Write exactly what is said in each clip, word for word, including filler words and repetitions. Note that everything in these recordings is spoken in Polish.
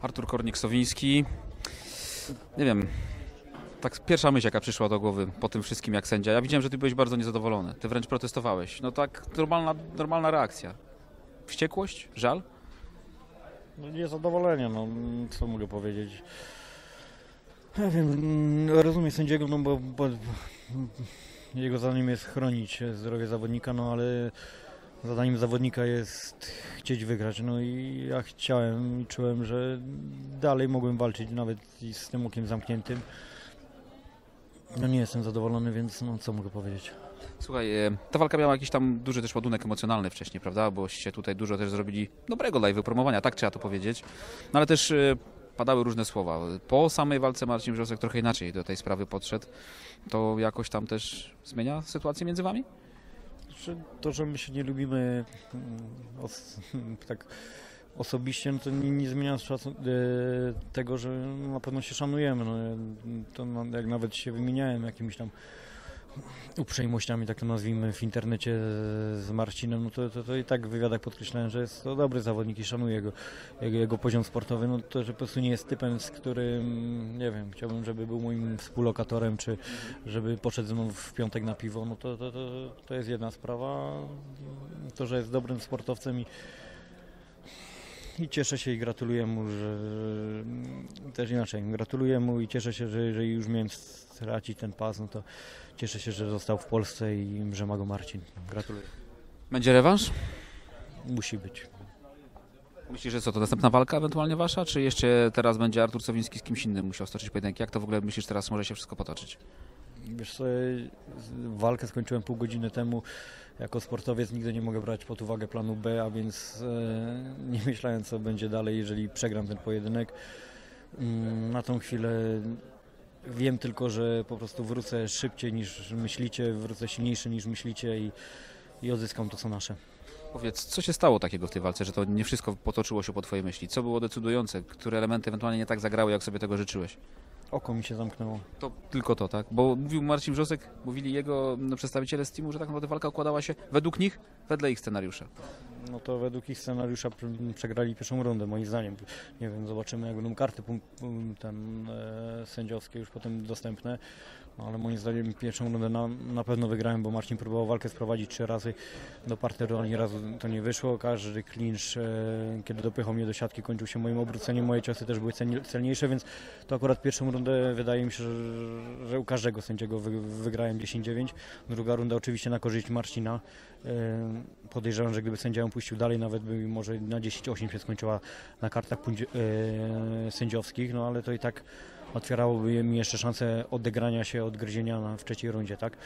Artur Kornik-Sowiński. Nie wiem, tak pierwsza myśl, jaka przyszła do głowy po tym wszystkim jak sędzia. Ja widziałem, że ty byłeś bardzo niezadowolony. Ty wręcz protestowałeś. No tak, normalna, normalna reakcja. Wściekłość? Żal? No niezadowolenie, no co mogę powiedzieć. Ja wiem, rozumiem sędziego, no bo, bo jego zadaniem jest chronić zdrowie zawodnika, no ale zadaniem zawodnika jest chcieć wygrać. No i ja chciałem i czułem, że dalej mogłem walczyć nawet i z tym okiem zamkniętym. No nie jestem zadowolony, więc no co mogę powiedzieć. Słuchaj, e, ta walka miała jakiś tam duży też ładunek emocjonalny wcześniej, prawda? Boście tutaj dużo też zrobili dobrego dla jej wypromowania, tak trzeba to powiedzieć. No ale też e, padały różne słowa. Po samej walce Marcin Wrzosek trochę inaczej do tej sprawy podszedł. To jakoś tam też zmienia sytuację między wami? To, że my się nie lubimy mm, os tak osobiście, no to nie, nie zmienia tego, że na pewno się szanujemy. No, to no, jak nawet się wymieniałem jakimiś tam uprzejmościami, tak to nazwijmy, w internecie z Marcinem, no to, to, to i tak w wywiadach podkreślałem, że jest to dobry zawodnik i szanuję go, jego, jego poziom sportowy, no to, że po prostu nie jest typem, z którym, nie wiem, chciałbym, żeby był moim współlokatorem, czy żeby poszedł ze mną w piątek na piwo, no to, to, to, to jest jedna sprawa, to, że jest dobrym sportowcem i I cieszę się i gratuluję mu, że też inaczej, gratuluję mu i cieszę się, że jeżeli już miałem stracić ten pas, no to cieszę się, że został w Polsce i że ma go Marcin. Gratuluję. Będzie rewanż? Musi być. Myślisz, że co, to następna walka ewentualnie wasza, czy jeszcze teraz będzie Artur Sowiński z kimś innym musiał stoczyć pojedynek? Jak to w ogóle myślisz teraz może się wszystko potoczyć? Wiesz co, walkę skończyłem pół godziny temu. Jako sportowiec nigdy nie mogę brać pod uwagę planu B, a więc e, nie myślałem, co będzie dalej, jeżeli przegram ten pojedynek. Mm, na tą chwilę wiem tylko, że po prostu wrócę szybciej niż myślicie, wrócę silniejszy niż myślicie i, i odzyskam to, co nasze. Powiedz, co się stało takiego w tej walce, że to nie wszystko potoczyło się po twojej myśli? Co było decydujące? Które elementy ewentualnie nie tak zagrały, jak sobie tego życzyłeś? Oko mi się zamknęło. To tylko to, tak? Bo mówił Marcin Wrzosek, mówili jego no, przedstawiciele z teamu, że tak naprawdę walka układała się według nich, wedle ich scenariusza. No to według ich scenariusza przegrali pierwszą rundę, moim zdaniem. Nie wiem, zobaczymy, jak będą karty ten, e, sędziowskie już potem dostępne. No, ale moim zdaniem pierwszą rundę na, na pewno wygrałem, bo Marcin próbował walkę sprowadzić trzy razy do parteru, ani razu to nie wyszło. Każdy clinch, e, kiedy dopychał mnie do siatki, kończył się moim obróceniem. Moje ciosy też były celniejsze, więc to akurat pierwszą rundę wydaje mi się, że, że u każdego sędziego wy, wygrałem dziesięć dziewięć. Druga runda oczywiście na korzyść Marcina. E, podejrzewam, że gdyby sędzia ją puścił dalej, nawet by może na dziesięć osiem się skończyła na kartach e, sędziowskich, no ale to i tak otwierałoby mi jeszcze szansę odegrania się, odgryzienia na, w trzeciej rundzie, tak?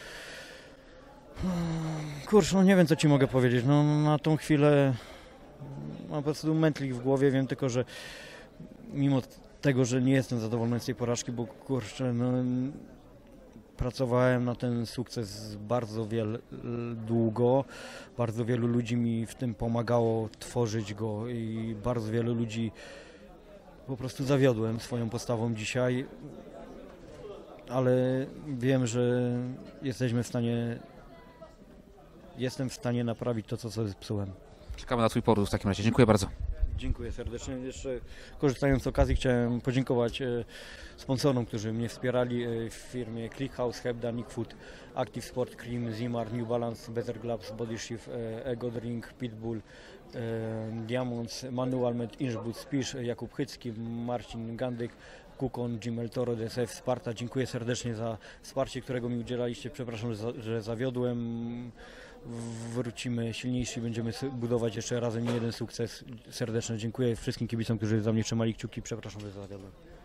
Kurczę, no nie wiem, co ci mogę powiedzieć. No na tą chwilę mam po prostu mętlik w głowie, wiem tylko, że mimo tego, że nie jestem zadowolony z tej porażki, bo kurczę, no pracowałem na ten sukces bardzo wiele, długo, bardzo wielu ludzi mi w tym pomagało tworzyć go i bardzo wielu ludzi po prostu zawiodłem swoją postawą dzisiaj, ale wiem, że jesteśmy w stanie, jestem w stanie naprawić to, co sobie zepsułem. Czekamy na twój powrót w takim razie. Dziękuję bardzo. Dziękuję serdecznie. Jeszcze korzystając z okazji chciałem podziękować e, sponsorom, którzy mnie wspierali e, w firmie ClickHouse, Hebda, Nick Food, Active Sport Cream, Zimar, New Balance, Better Gloves, Body Shift, e, Ego Drink, Pitbull, e, Diamonds, Manual Med, Inchboot, Spisz, Jakub Chycki, Marcin Gandyk, Kukon, Gmail, Toro, D S F, Sparta. Dziękuję serdecznie za wsparcie, którego mi udzielaliście. Przepraszam, że, że zawiodłem. Wrócimy silniejsi, będziemy budować jeszcze razem nie jeden sukces. Serdecznie dziękuję wszystkim kibicom, którzy za mnie trzymali kciuki. Przepraszam, że zawiodłem.